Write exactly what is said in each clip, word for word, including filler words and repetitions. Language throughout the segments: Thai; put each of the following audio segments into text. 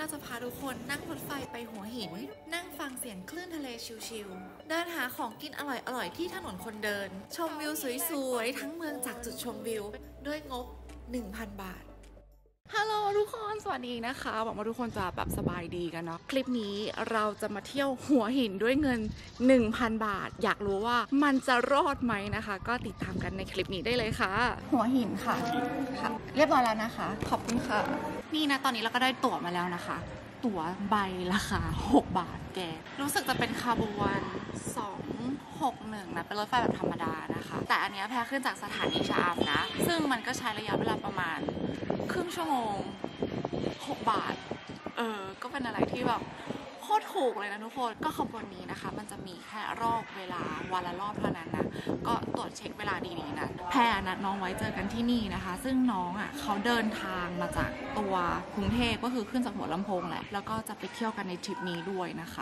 จะพาทุกคนนั่งรถไฟไปหัวหินนั่งฟังเสียงคลื่นทะเลชิลๆเดินหาของกินอร่อยๆที่ถนนคนเดินชมวิวสวยๆทั้งเมืองจากจุดชมวิวด้วยงบ หนึ่งพัน บาทฮัลโหลทุกคนสวัสดีนะคะหวังว่าทุกคนจะแบบสบายดีกันเนาะคลิปนี้เราจะมาเที่ยวหัวหินด้วยเงิน หนึ่งพัน บาทอยากรู้ว่ามันจะรอดไหมนะคะก็ติดตามกันในคลิปนี้ได้เลยค่ะหัวหินค่ะค่ะเรียบร้อยแล้วนะคะขอบคุณค่ะนี่นะตอนนี้เราก็ได้ตั๋วมาแล้วนะคะตั๋วใบราคาหกบาทแกรู้สึกจะเป็นคาบวนสองหกหนึ่งนะเป็นรถไฟแบบธรรมดานะคะแต่อันนี้แพรขึ้นจากสถานีชะอำนะซึ่งมันก็ใช้ระยะเวลาประมาณครึ่งชั่วโมงหกบาทเออก็เป็นอะไรที่แบบโคตรถูกเลยนะทุกคนก็ขบวนนี้นะคะมันจะมีแค่รอบเวลาวันละรอบเท่านั้นนะก็ตรวจเช็คเวลาดีๆนะแพรนัดน้องไว้เจอกันที่นี่นะคะซึ่งน้องอ่ะเขาเดินทางมาจากตัวกรุงเทพก็คือขึ้นจากหัวลำโพงแหละแล้วก็จะไปเที่ยวกันในทริปนี้ด้วยนะคะ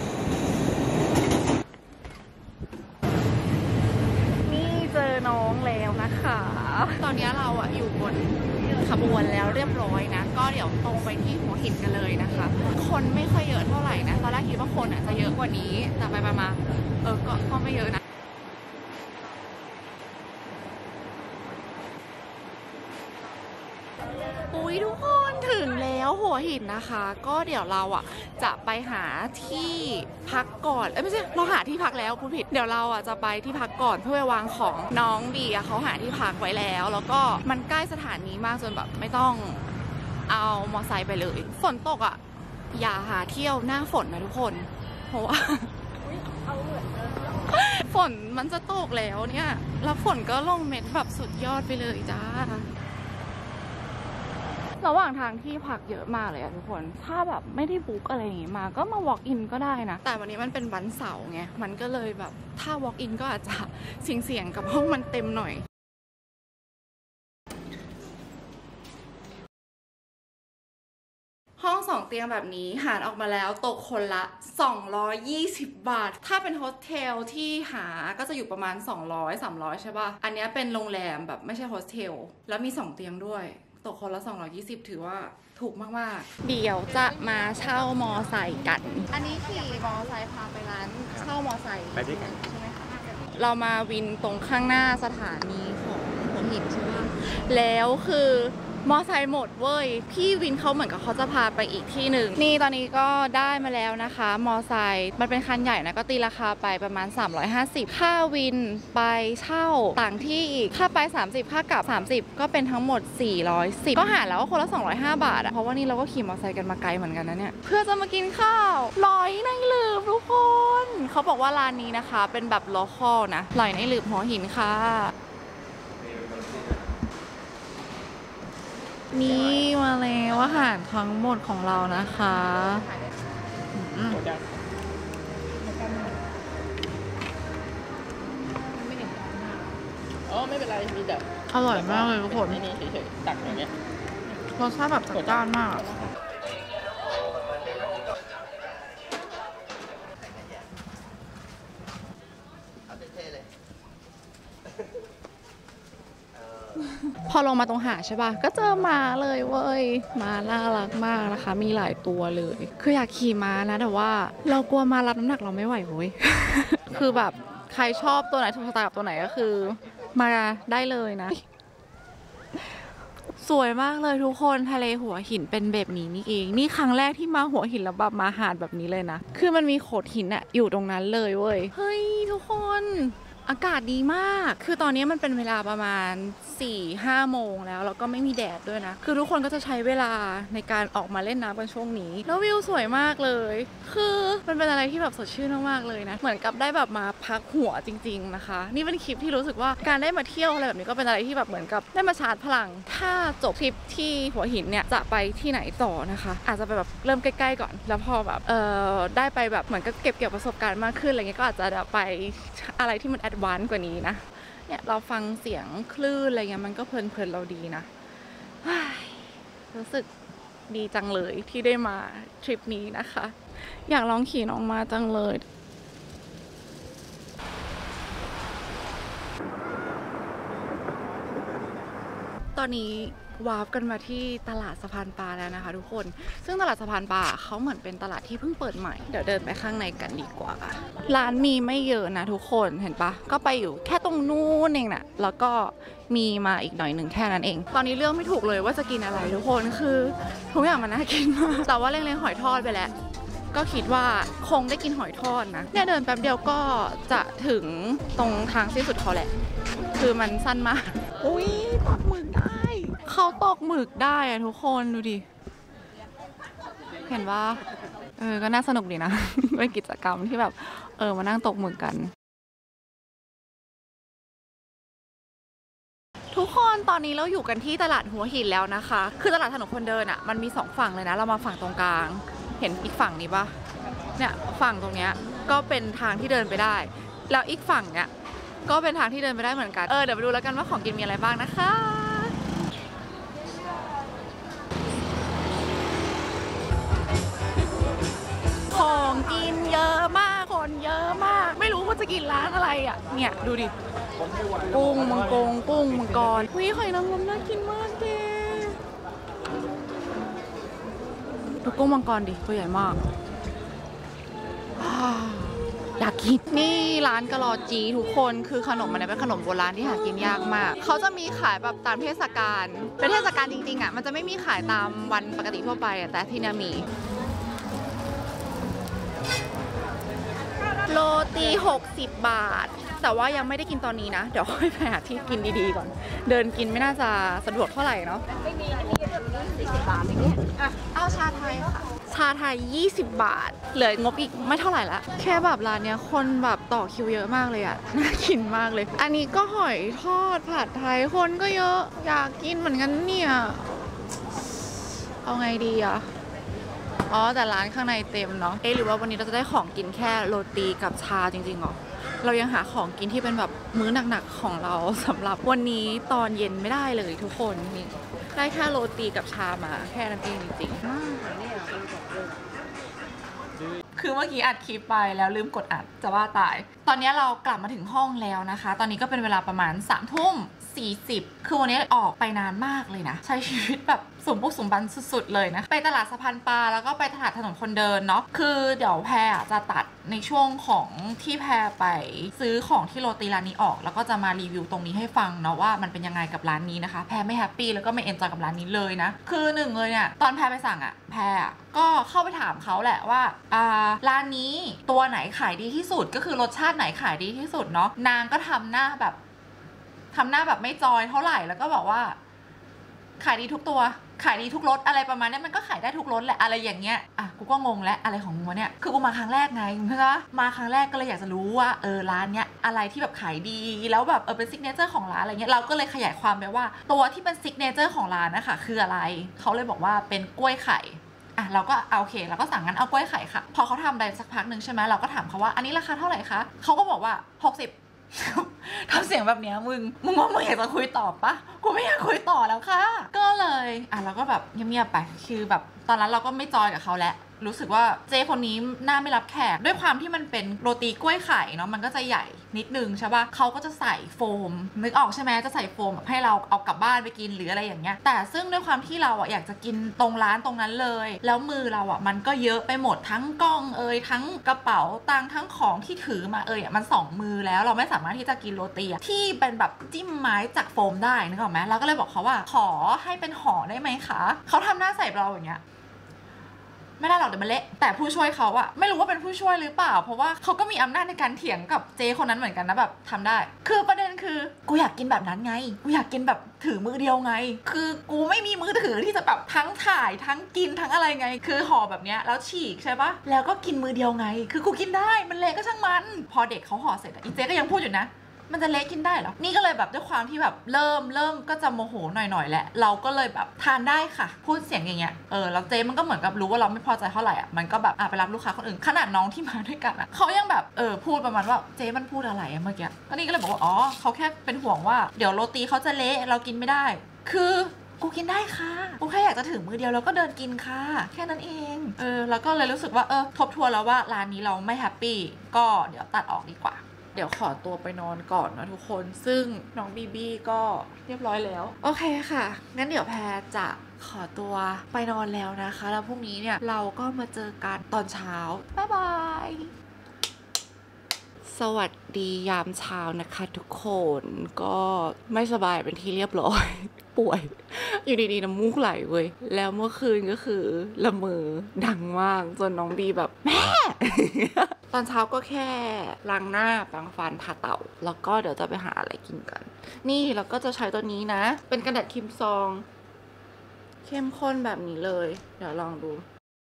นี่เจอน้องแล้วนะคะตอนนี้เราอ่ะอยู่บนขบวนแล้วเรียบร้อยนะก็เดี๋ยวตรงไปที่หัวหินกันเลยนะคะคนไม่ค่อยเยอะเท่าไหร่นะตอนแรกคิดว่าคนอ่ะจะเยอะกว่านี้แต่ไปๆมาเออก็ก็ไม่เยอะนะอุ้ยทุกคนถึงแล้วหัวหินนะคะก็เดี๋ยวเราอ่ะจะไปหาที่พักก่อนเอ้ยไม่ใช่เราหาที่พักแล้วพูดผิดเดี๋ยวเราอ่ะจะไปที่พักก่อนเพื่อไปวางของน้องบีอ่ะเขาหาที่พักไว้แล้วแล้วก็มันใกล้สถานีมากจนแบบไม่ต้องเอามอไซค์ไปเลยฝนตกอ่ะอย่าหาเที่ยวหน้าฝนนะทุกคนเพราะว่าฝนมันจะตกแล้วเนี่ยแล้วฝนก็ลงเม็ดแบบสุดยอดไปเลยจ้าระหว่างทางที่พักเยอะมากเลยอะทุกคนถ้าแบบไม่ได้บุ๊กอะไรอย่างงี้มาก็มา walk in ก็ได้นะแต่วันนี้มันเป็นวันเสาร์ไงมันก็เลยแบบถ้า walk in ก็อาจจะเสี่ยงๆกับห้องมันเต็มหน่อยห้องสองเตียงแบบนี้หารออกมาแล้วตกคนละสองร้อยยี่สิบบาทถ้าเป็นโฮสเทลที่หาก็จะอยู่ประมาณสองร้อย สามร้อยใช่ป่ะอันนี้เป็นโรงแรมแบบไม่ใช่โฮสเทลแล้วมีสองเตียงด้วยตกคนละสองร้อยยี่สิบถือว่าถูกมากๆเดี๋ยวจะมาเช่ามอไซค์กันอันนี้ขี่มอไซค์พาไปร้านเช่ามอไซค์ไปด้วยกันใช่ไหมคะเรามาวินตรงข้างหน้าสถานีของหัวหินใช่ไหมแล้วคือมอไซค์หมดเว้ยพี่วินเขาเหมือนกับเขาจะพาไปอีกที่หนึ่งนี่ตอนนี้ก็ได้มาแล้วนะคะมอไซค์มันเป็นคันใหญ่นะก็ตีราคาไปประมาณสามร้อยห้าสิบค่าวินไปเช่าต่างที่อีกค่าไปสามสิบค่ากลับสามสิบก็เป็นทั้งหมดสี่ร้อยสิบก็หารแล้วก็คนละสองร้อยห้าบาทอะเพราะว่านี่เราก็ขี่มอไซค์กันมาไกลเหมือนกันนะเนี่ยเพื่อจะมากินข้าวลอยในหลืบทุกคนเขาบอกว่าร้านนี้นะคะเป็นแบบโลคอลนะลอยในหลืบหัวหินค่ะนี่มาแล้วอาหารทั้งหมดของเรานะคะอ๋อไม่เป็นไรมีแต่อร่อยมากเลยทุกคนนี่เฉยๆตักอย่างเงี้ยรสชาติแบบจัดจ้านมากพอลงมาตรงหาดใช่ป่ะก็เจอม้าเลยเว้ยม้าน่ารักมากนะคะมีหลายตัวเลยคืออยากขี่ม้านะแต่ว่าเรากลัวม้ารับน้ำหนักเราไม่ไหวเว้ย คือแบบใครชอบตัวไหนถูกชะตากับตัวไหนก็คือมาได้เลยนะสวยมากเลยทุกคนทะเลหัวหินเป็นแบบนี้นี่เองนี่ครั้งแรกที่มาหัวหินแล้วแบบมาหาดแบบนี้เลยนะคือมันมีโขดหินอะอยู่ตรงนั้นเลยเว้ยเฮ้ยทุกคนอากาศดีมากคือตอนนี้มันเป็นเวลาประมาณ สี่ห้า โมงแล้วแล้วก็ไม่มีแดดด้วยนะคือทุกคนก็จะใช้เวลาในการออกมาเล่นน้ำกันช่วงนี้แล้ววิวสวยมากเลยคือมันเป็นอะไรที่แบบสดชื่นมากๆเลยนะเหมือนกับได้แบบมาพักหัวจริงๆนะคะนี่เป็นคลิปที่รู้สึกว่าการได้มาเที่ยวอะไรแบบนี้ก็เป็นอะไรที่แบบเหมือนกับได้มาชาร์จพลังถ้าจบทริปที่หัวหินเนี่ยจะไปที่ไหนต่อนะคะอาจจะไปแบบเริ่มใกล้ๆก่อนแล้วพอแบบเออได้ไปแบบเหมือนกับเก็บเกี่ยวประสบการณ์มากขึ้นอะไรเงี้ยก็อาจจะไปอะไรที่มันแอดวานซ์กว่านี้นะเนี่ยเราฟังเสียงคลื่นอะไรเงี้ยมันก็เพลินๆเราดีนะรู้สึกดีจังเลยที่ได้มาทริปนี้นะคะอยากลองขี่น้องมาจังเลยตอนนี้วาร์ปกันมาที่ตลาดสะพานปลาแล้วนะคะทุกคนซึ่งตลาดสะพานปลาเขาเหมือนเป็นตลาดที่เพิ่งเปิดใหม่เดี๋ยวเดินไปข้างในกันดีกว่าร้านมีไม่เยอะนะทุกคนเห็นปะก็ไปอยู่แค่ตรงนู้นเองนะแล้วก็มีมาอีกหน่อยหนึ่งแค่นั้นเองตอนนี้เลือกไม่ถูกเลยว่าจะกินอะไรทุกคนคือทุกอย่างมันน่ากินมากแต่ว่าเล็งๆหอยทอดไปแล้วก็คิดว่าคงได้กินหอยทอดนะเนี่ยเดินแป๊บเดียวก็จะถึงตรงทางสิ้นสุดเขาแหละคือมันสั้นมากอุ้ยตกหมึกได้เขาตกหมึกได้อะทุกคนดูดิเห็นว่าเออก็น่าสนุกดีนะ เป็นกิจกรรมที่แบบเออมานั่งตกหมึกกันทุกคนตอนนี้เราอยู่กันที่ตลาดหัวหินแล้วนะคะคือตลาดถนนคนเดินอะมันมีสองฝั่งเลยนะเรามาฝั่งตรงกลางเห็นอีกฝั่งนี้ปะเนี่ยฝั่งตรงเนี้ยก็เป็นทางที่เดินไปได้แล้วอีกฝั่งเนี้ยก็เป็นทางที่เดินไปได้เหมือนกันเออเดี๋ยวไปดูแล้วกันว่าของกินมีอะไรบ้างนะคะของกินเยอะมากคนเยอะมากไม่รู้ว่าจะกินร้านอะไรอ่ะเนี่ยดูดิกุ้งมังกรกุ้งมังกรวิหอยนางรมน่ากินมากเด้ดูกุ้งมังกรดิตัวใหญ่มากอยากกินนี่ร้านกะลอจีทุกคนคือขนมมันเป็นขนมโบราณที่หากินยากมากเขาจะมีขายแบบตามเทศกาลเป็นเทศกาลจริงๆอ่ะมันจะไม่มีขายตามวันปกติทั่วไปอ่ะแต่ที่นี่มีโรตีหกสิบบาทแต่ว่ายังไม่ได้กินตอนนี้นะเดี๋ยวค่อยไปหาที่กินดีๆก่อนเดินกินไม่น่าจะสะดวกเท่าไหร่เนาะไม่มีไม่มีสี่สิบบาทอย่างเงี้ยอ่ะเอาชาไทยค่ะชาไทยยี่สิบบาทเหลืองบอีกไม่เท่าไหร่ละแค่แบบร้านเนี้ยคนแบบต่อคิวเยอะมากเลยอ่ะน่ากินมากเลยอันนี้ก็หอยทอดผัดไทยคนก็เยอะอยากกินเหมือนกันเนี่ยเอาไงดีอ่ะอ๋อแต่ร้านข้างในเต็มเนาะเอ๊ะหรือว่าวันนี้เราจะได้ของกินแค่โรตีกับชาจริงๆหรอเรายังหาของกินที่เป็นแบบมื้อหนักๆของเราสำหรับวันนี้ตอนเย็นไม่ได้เลยทุกคนนี่ได้แค่โรตีกับชามาแค่นั้นเองจริงๆคือเมื่อกี้อัดคลิปไปแล้วลืมกดอัดจะว่าตายตอนนี้เรากลับมาถึงห้องแล้วนะคะตอนนี้ก็เป็นเวลาประมาณสามทุ่มสี่สิบคือวันนี้ออกไปนานมากเลยนะใช้ชีวิตแบบสมบุกสมบันสุดๆเลยนะไปตลาดสะพานปลาแล้วก็ไปตลาดถนนคนเดินเนาะคือเดี๋ยวแพรจะตัดในช่วงของที่แพรไปซื้อของที่โรตีร้านนี้ออกแล้วก็จะมารีวิวตรงนี้ให้ฟังเนาะว่ามันเป็นยังไงกับร้านนี้นะคะแพรไม่แฮปปี้แล้วก็ไม่เอนจอยกับร้านนี้เลยนะคือหนึ่งเลยเนี่ยตอนแพรไปสั่งอะแพรก็เข้าไปถามเขาแหละว่าอ่าร้านนี้ตัวไหนขายดีที่สุดก็คือรสชาติไหนขายดีที่สุดเนาะนางก็ทำหน้าแบบทำหน้าแบบไม่จอยเท่าไหร่แล้วก็บอกว่าขายดีทุกตัวขายดีทุกรสอะไรประมาณนี้มันก็ขายได้ทุกรสแหละอะไรอย่างเงี้ยอ่ะกูก็งงแล้วอะไรของมึงวะเนี่ยคือกูมาครั้งแรกไงใช่ไหมมาครั้งแรกก็เลยอยากจะรู้ว่าเออร้านเนี้ยอะไรที่แบบขายดีแล้วแบบเออเป็นซิกเนเจอร์ของร้านอะไรเงี้ยเราก็เลยขยายความไปว่าตัวที่เป็นซิกเนเจอร์ของร้านนะคะคืออะไรเขาเลยบอกว่าเป็นกล้วยไข่อ่ะเราก็เอาโอเคเราก็สั่งงั้นเอากล้วยไข่ค่ะพอเขาทำได้สักพักหนึ่งใช่ไหมเราก็ถามเขาว่าอันนี้ราคาเท่าไหร่คะเขาก็บอกว่าหกสิบทำเสียงแบบเนี้ยมึงมึงว่ามึงอยากจะคุยต่อปะกูไม่อยากคุยต่อแล้วค่ะก็เลยอ่ะเราก็แบบเงียบๆไปคือแบบตอนนั้นเราก็ไม่จอยกับเขาแล้วรู้สึกว่าเจคนนี้น่าไม่รับแขกด้วยความที่มันเป็นโรตีกล้วยไข่เนาะมันก็จะใหญ่นิดนึงใช่ปะเขาก็จะใส่โฟมนึกออกใช่ไหมจะใส่โฟมแบบให้เราเอากลับบ้านไปกินหรืออะไรอย่างเงี้ยแต่ซึ่งด้วยความที่เราอ่ะอยากจะกินตรงร้านตรงนั้นเลยแล้วมือเราอ่ะมันก็เยอะไปหมดทั้งกล้องเอ่ยทั้งกระเป๋าตังทั้งของที่ถือมาเอ่ยมันสองมือแล้วเราไม่สามารถที่จะกินโรตีที่เป็นแบบจิ้มไม้จากโฟมได้นึกออกไหมเราก็เลยบอกเขาว่าขอให้เป็นห่อได้ไหมคะเขาทำหน้าใส่เราอย่างเงี้ยไม่ได้หรอกเดี๋ยวมันเละแต่ผู้ช่วยเขาอะไม่รู้ว่าเป็นผู้ช่วยหรือเปล่าเพราะว่าเขาก็มีอำนาจในการเถียงกับเจคนนั้นเหมือนกันนะแบบทำได้คือประเด็นคือกูอยากกินแบบนั้นไงกูอยากกินแบบถือมือเดียวไงคือกูไม่มีมือถือที่จะแบบทั้งถ่ายทั้งกินทั้งอะไรไงคือห่อแบบเนี้ยแล้วฉีกใช่ปะแล้วก็กินมือเดียวไงคือกูกินได้มันเละก็ช่างมันพอเด็กเขาห่อเสร็จอีเจก็ยังพูดอยู่นะมันจะเละกินได้เหรอนี่ก็เลยแบบด้วยความที่แบบเริ่มเริ่มก็จะโมโหหน่อยๆแหละเราก็เลยแบบทานได้ค่ะพูดเสียงอย่างเงี้ยเออแล้วเจ๊มันก็เหมือนกับรู้ว่าเราไม่พอใจเท่าไหร่อ่ะมันก็แบบอ่ะไปรับลูกค้าคนอื่นขนาดน้องที่มาด้วยกันอ่ะเขายังแบบเออพูดประมาณว่าเจ๊มันพูดอะไรอะเมื่อกี้ก็นี่ก็เลยบอกว่าอ๋อเขาแค่เป็นห่วงว่าเดี๋ยวโรตีเขาจะเละเรากินไม่ได้คือกูกินได้ค่ะกูแค่อยากจะถือมือเดียวแล้วก็เดินกินค่ะแค่นั้นเองเออแล้วก็เลยรู้สึกว่าเออทบทวนแล้วว่าร้านนี้เราไม่แฮปปี้ก็เดี๋ยวตัดออกดีกว่าเดี๋ยวขอตัวไปนอนก่อนนะทุกคนซึ่งน้องบีบี้ก็เรียบร้อยแล้วโอเคค่ะงั้นเดี๋ยวแพรจะขอตัวไปนอนแล้วนะคะแล้วพรุ่งนี้เนี่ยเราก็มาเจอกันตอนเช้าบ๊ายบายสวัสดียามเช้านะคะทุกคนก็ไม่สบายเป็นที่เรียบร้อยป่วยอยู่ดีๆน้ำมูกไหลเว้ยแล้วเมื่อคืนก็คือละเมอดังมากจนน้องบีแบบแม่ ตอนเช้าก็แค่ล้างหน้าแปรงฟันทาเต่าแล้วก็เดี๋ยวจะไปหาอะไรกินกันนี่เราก็จะใช้ตัวนี้นะเป็นกระดาษครีมซองเข้มข้นแบบนี้เลยเดี๋ยวลองดู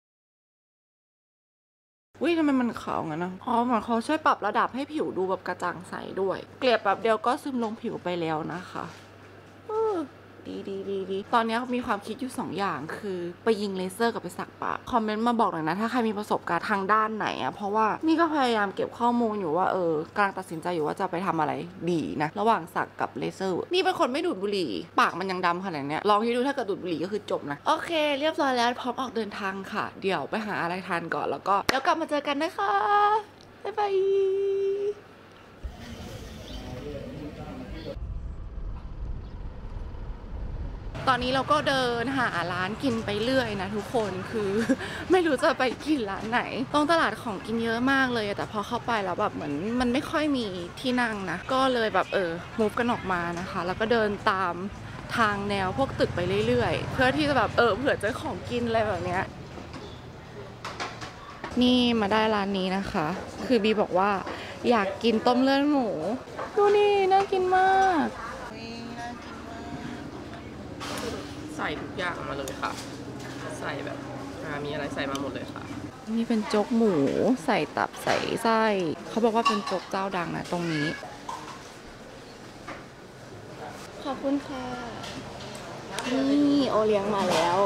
วิทำไมมันขาวงั้นนะอ๋อเหมือนเขาช่วยปรับระดับให้ผิวดูแบบกระจ่างใสด้วยเกลี่ยแบบเดียวก็ซึมลงผิวไปแล้วนะคะดีดีดีดีตอนนี้มีความคิดอยู่สองอย่างคือไปยิงเลเซอร์กับไปสักปากคอมเมนต์มาบอกหน่อยนะถ้าใครมีประสบการณ์ทางด้านไหนอะเพราะว่านี่ก็พยายามเก็บข้อมูลอยู่ว่าเออกำลังตัดสินใจอยู่ว่าจะไปทำอะไรดีนะระหว่างสักกับเลเซอร์นี่เป็นคนไม่ดูดบุหรี่ปากมันยังดำขนาดนี้ลองคิดดูถ้าเกิดดูดบุหรี่ก็คือจบนะโอเคเรียบร้อยแล้วพร้อมออกเดินทางค่ะเดี๋ยวไปหาอะไรทานก่อนแล้วก็เดี๋ยวกลับมาเจอกันนะคะบ๊ายบายตอนนี้เราก็เดินหาร้านกินไปเรื่อยนะทุกคนคือไม่รู้จะไปกินร้านไหนตรงตลาดของกินเยอะมากเลยแต่พอเข้าไปแล้วแบบเหมือนมันไม่ค่อยมีที่นั่งนะก็เลยแบบเออมูฟกันออกมานะคะแล้วก็เดินตามทางแนวพวกตึกไปเรื่อยๆเพื่อที่จะแบบเออเผื่อเจอของกินอะไรแบบเนี้ยนี่มาได้ร้านนี้นะคะคือบีบอกว่าอยากกินต้มเลือดหมูดูนี่น่ากินมากใส่ทุกอย่างมาเลยค่ะใส่แบบมีอะไรใส่มาหมดเลยค่ะนี่เป็นโจ๊กหมูใส่ตับใส่ไส้เขาบอกว่าเป็นโจ๊กเจ้าดังนะตรงนี้ขอบคุณค่ะนี่โอเลี้ยงมาแล้ว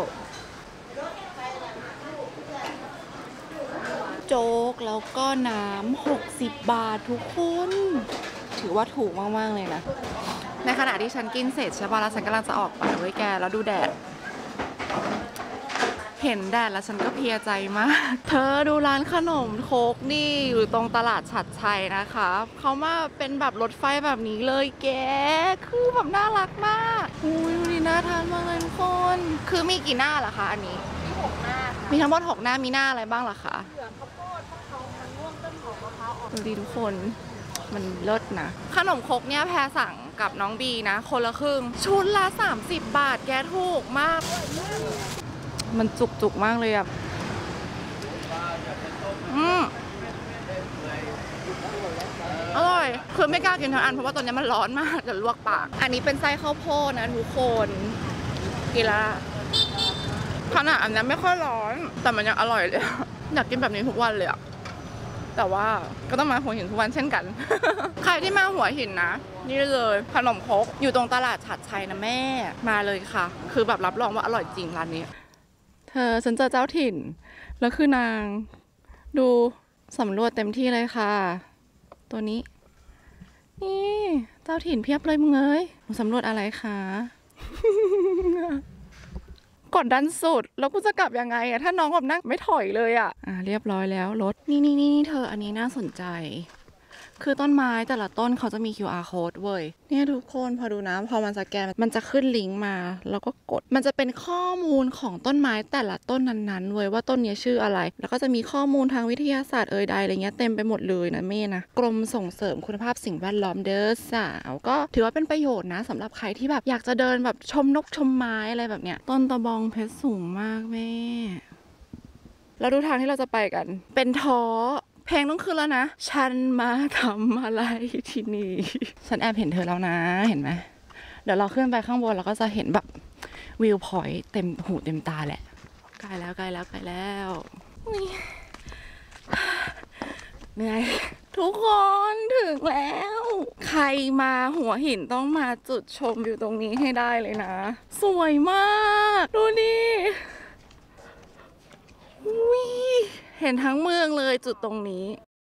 โจ๊กแล้วก็น้ำหกสิบบาททุกคนถือว่าถูกมากๆเลยนะในขณะที่ฉันกินเสร็จใช่ป่ะแล้วฉันกำลังจะออกไปเว้ยแกแล้วดูแดดเห็นแดดแล้วฉันก็เพลียใจมากเธอดูร้านขนมโคกนี่อยู่ตรงตลาดฉัตรชัยนะคะเขามาเป็นแบบรถไฟแบบนี้เลยแกคือแบบน่ารักมากอุ้ยดูดิน่าทานมากเลยทุกคนคือมีกี่หน้าล่ะคะอันนี้มีหกหน้ามีทั้งหมดหกหน้ามีหน้าอะไรบ้างล่ะคะเหลืองข้าวโพดข้าวมันม่วงต้นหอมมะพร้าวอ่อนดูดิทุกคนมันเลิศนะขนมครกเนี่ยแพรสั่งกับน้องบีนะคนละครึ่งชุดละสามสิบบาทแกถูกมากมันจุกๆมากเลยอ่ะอืมอร่อยคือไม่กล้ากินทั้งอันเพราะว่าตอนนี้มันร้อนมากจะลวกปากอันนี้เป็นไส้ข้าวโพดนะทุกคนกินละขนาดอันนี้ไม่ค่อยร้อนแต่มันยังอร่อยเลยอยากกินแบบนี้ทุกวันเลยอ่ะแต่ว่าก็ต้องมาหัวหินทุกวันเช่นกัน ใครที่มาหัวหินนะนี่เลยขนมครกอยู่ตรงตลาดฉัตรชัยนะแม่มาเลยค่ะคือแบบรับรองว่าอร่อยจริงร้านนี้เธอฉันเจอเจ้าถิ่นแล้วคือนางดูสำรวจเต็มที่เลยค่ะตัวนี้นี่เจ้าถิ่นเพียบเลยมึงเอ้ยสำรวจอะไรคะ กดดันสุดแล้วกูจะกลับยังไงอะถ้าน้องแบบนั่งไม่ถอยเลยอะอ่ะเรียบร้อยแล้วรถนี่นี่นี่เธออันนี้น่าสนใจคือต้นไม้แต่ละต้นเขาจะมี คิว อาร์ code เว้ยเนี่ยทุกคนพอดูนะพอมันสแกนมันจะขึ้นลิงก์มาแล้วก็กดมันจะเป็นข้อมูลของต้นไม้แต่ละต้นนั้นๆเว้ยว่าต้นนี้ชื่ออะไรแล้วก็จะมีข้อมูลทางวิทยาศาสตร์เอ่ยใดอะไรเงี้ยเต็มไปหมดเลยนะเม่นะกรมส่งเสริมคุณภาพสิ่งแวดล้อมเด้อสาวก็ถือว่าเป็นประโยชน์นะสำหรับใครที่แบบอยากจะเดินแบบชมนกชมไม้อะไรแบบเนี้ยต้นตะบองเพชรสูงมากแม่แล้วดูทางที่เราจะไปกันเป็นท้อเพลงต้องขึ้นแล้วนะฉันมาทำอะไรที่นี่ฉันแอบเห็นเธอแล้วนะเห็นไหมเดี๋ยวเราขึ้นไปข้างบนเราก็จะเห็นแบบวิวพอยต์เต็มหูเต็มตาแหละใกล้แล้วใกล้แล้วใกล้แล้วเหนื่อยทุกคนถึงแล้วใครมาหัวหินต้องมาจุดชมวิวตรงนี้ให้ได้เลยนะสวยมากดูดิวิเห็นทั้งเมืองเลยจุดตรงนี้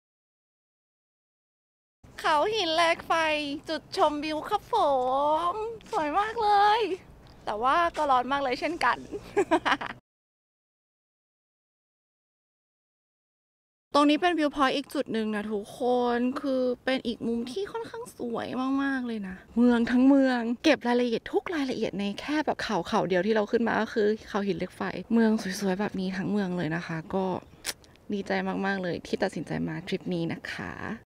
เขาหินแลกไฟจุดชมวิวครับผมสวยมากเลยแต่ว่าก็ร้อนมากเลยเช่นกันตรงนี้เป็นวิวพอยต์อีกจุดหนึ่งนะทุกคนคือเป็นอีกมุมที่ค่อนข้างสวยมากๆเลยนะเมืองทั้งเมืองเก็บรายละเอียดทุกรายละเอียดในแค่แบบเขาเขาเดียวที่เราขึ้นมาก็คือเขาหินเหล็กไฟเมืองสวยๆแบบนี้ทั้งเมืองเลยนะคะก็ดีใจมากๆเลยที่ตัดสินใจมาทริปนี้นะคะ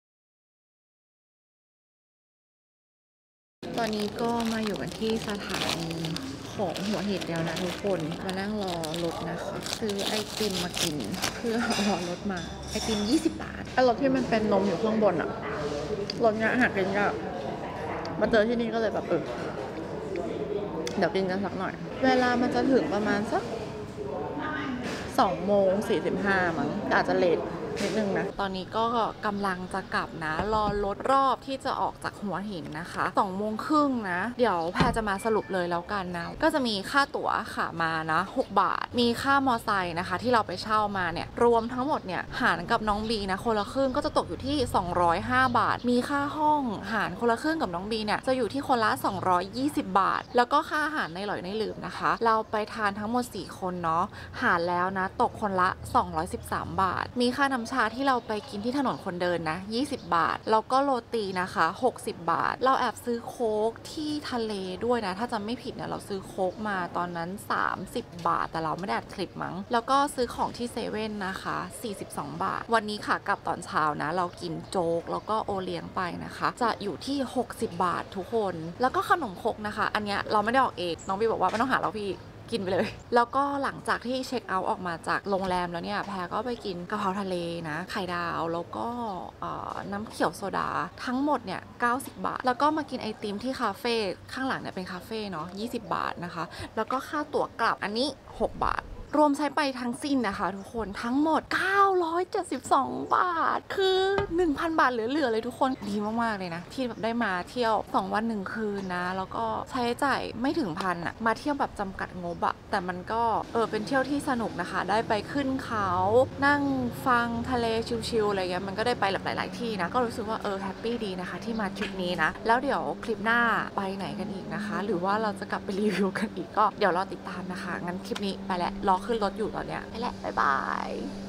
ตอนนี้ก็มาอยู่กันที่สถานีของหัวหินแล้วนะทุกคนมานั่งรอรถนะคะซื้อไอติมมากินเพื่อรอรถมาไอติมยี่สิบบาทไอรถที่มันเป็นนมอยู่ข้างบนอะรถเนี้ยหากินยากมาเจอที่นี่ก็เลยแบบเออเดี๋ยวกินกันสักหน่อยเวลามันจะถึงประมาณสักสองโมงสี่สิบห้ามั้งอาจจะเลทนิดนึงนะตอนนี้ก็กำลังจะกลับนะรอรถรอบที่จะออกจากหัวหินนะคะสองโมงครึ่งนะเดี๋ยวแพรจะมาสรุปเลยแล้วกันนะก็จะมีค่าตั๋วขามานะหกบาทมีค่ามอไซค์นะคะที่เราไปเช่ามาเนี่ยรวมทั้งหมดเนี่ยหารกับน้องบีนะคนละครึ่งก็จะตกอยู่ที่สองร้อยห้าบาทมีค่าห้องหารคนละครึ่งกับน้องบีเนี่ยจะอยู่ที่คนละสองร้อยยี่สิบบาทแล้วก็ค่าอาหารในหลอยในลืมนะคะเราไปทานทั้งหมดสี่คนเนาะหารแล้วนะตกคนละสองร้อยสิบสามบาทมีค่าน้ำชาที่เราไปกินที่ถนนคนเดินนะยี่สิบบาทแล้วก็โรตีนะคะหกสิบบาทเราแอบซื้อโค้กที่ทะเลด้วยนะถ้าจำไม่ผิดเนี่ยเราซื้อโค้กมาตอนนั้นสามสิบบาทแต่เราไม่ได้อัดคลิปมั้งแล้วก็ซื้อของที่เซเว่นนะคะสี่สิบสองบาทวันนี้ค่ะกลับตอนเช้านะเรากินโจ๊กแล้วก็โอเลี้ยงไปนะคะจะอยู่ที่หกสิบบาททุกคนแล้วก็ขนมครกนะคะอันเนี้ยเราไม่ได้ออกเองน้องพี่บอกว่าไม่ต้องหาเราพี่กินไปเลยแล้วก็หลังจากที่เช็คเอาท์ออกมาจากโรงแรมแล้วเนี่ยแพรก็ไปกินกะเพราทะเลนะไข่ดาวแล้วก็น้ำเขียวโซดาทั้งหมดเนี่ยเก้าสิบบาทแล้วก็มากินไอติมที่คาเฟ่ข้างหลังเนี่ยเป็นคาเฟ่เนาะยี่สิบบาทนะคะแล้วก็ค่าตั๋วกลับอันนี้หกบาทรวมใช้ไปทั้งสิ้นนะคะทุกคนทั้งหมดเก้าร้อยเจ็ดสิบสองบาทคือ หนึ่งพัน บาทเหลือๆเลยทุกคนดีมากๆเลยนะที่แบบได้มาเที่ยวสองวันหนึ่งคืนนะแล้วก็ใช้จ่ายไม่ถึงพันอะมาเที่ยวแบบจำกัดงบอะแต่มันก็เออเป็นเที่ยวที่สนุกนะคะได้ไปขึ้นเขานั่งฟังทะเลชิลๆอะไรเงี้ยมันก็ได้ไปหลายๆที่นะก็รู้สึกว่าเออแฮปปี้ดีนะคะที่มาทริปนี้นะแล้วเดี๋ยวคลิปหน้าไปไหนกันอีกนะคะหรือว่าเราจะกลับไปรีวิวกันอีกก็เดี๋ยวรอติดตามนะคะงั้นคลิปนี้ไปแล้วรอขึ้นรถอยู่ตอนเนี้ยไปแล้วบ๊ายบาย